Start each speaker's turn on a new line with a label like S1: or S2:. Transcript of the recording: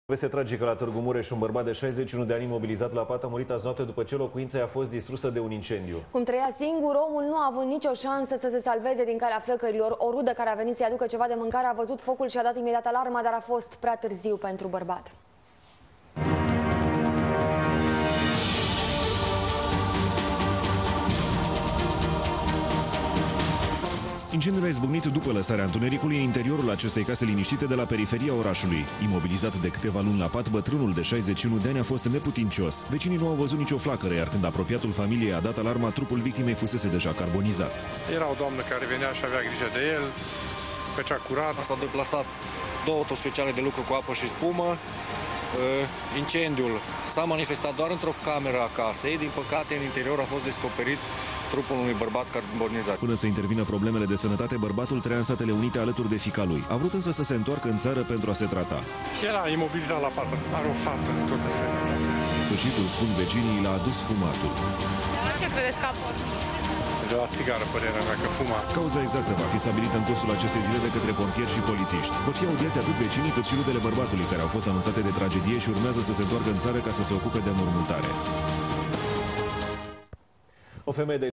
S1: Veste tragică la Târgu Mureș, un bărbat de 61 de ani imobilizat la pat a murit azi noapte după ce locuința i-a fost distrusă de un incendiu.
S2: Cum trăia singur, omul nu a avut nicio șansă să se salveze din calea flăcărilor. O rudă care a venit să-i aducă ceva de mâncare a văzut focul și a dat imediat alarma, dar a fost prea târziu pentru bărbat.
S3: Incendiul a izbucnit după lăsarea întunericului în interiorul acestei case liniștite de la periferia orașului. Imobilizat de câteva luni la pat, bătrânul de 61 de ani a fost neputincios. Vecinii nu au văzut nicio flacără, iar când apropiatul familiei a dat alarma, trupul victimei fusese deja carbonizat.
S4: Era o doamnă care venea și avea grijă de el, făcea curat.
S5: S-au deplasat două autospeciale de lucru cu apă și spumă. Incendiul s-a manifestat doar într-o cameră a casei. Din păcate, în interior a fost descoperit trupul unui bărbat carbonizat.
S3: Până să intervină problemele de sănătate, bărbatul trăia în Statele Unite alături de fiica lui. A vrut însă să se întoarcă în țară pentru a se trata.
S4: Era imobilizat la pat, are o fată în toată sănătate.
S3: În sfârșitul, spun vecinii, l-a adus fumatul.
S6: Ce credeți că a pornit?
S4: De la țigară, părerea mea, că fuma.
S3: Cauza exactă va fi stabilită în cursul acestei zile de către pompieri și polițiști. Vor fi audiați atât vecinii cât și rudele bărbatului, care au fost anunțate de tragedie și urmează să se întoarcă în țară ca să se ocupe de înmormântare.
S1: O femeie de